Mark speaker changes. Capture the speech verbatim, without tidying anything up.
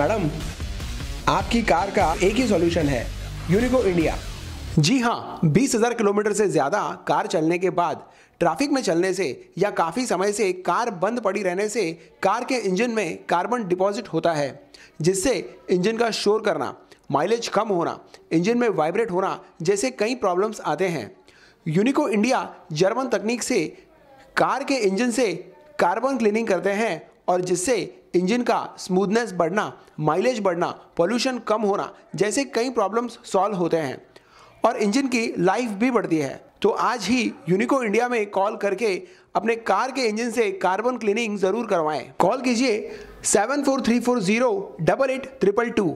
Speaker 1: Madam, आपकी car का एक ही सॉल्यूशन है, यूनिको इंडिया। जी हाँ, बीस हज़ार किलोमीटर से ज़्यादा कार चलने के बाद ट्रैफिक में चलने से या काफ़ी समय से कार बंद पड़ी रहने से कार के इंजन में कार्बन डिपॉजिट होता है, जिससे इंजन का शोर करना, माइलेज कम होना, इंजन में वाइब्रेट होना जैसे कई प्रॉब्लम्स आते हैं। यूनिको इंडिया जर्मन तकनीक से कार के इंजन से कार्बन क्लीनिंग करते हैं और जिससे इंजन का स्मूथनेस बढ़ना, माइलेज बढ़ना, पोल्यूशन कम होना जैसे कई प्रॉब्लम्स सॉल्व होते हैं और इंजन की लाइफ भी बढ़ती है। तो आज ही यूनिको इंडिया में कॉल करके अपने कार के इंजन से कार्बन क्लीनिंग जरूर करवाएं। कॉल कीजिए seven four three four zero double eight triple to.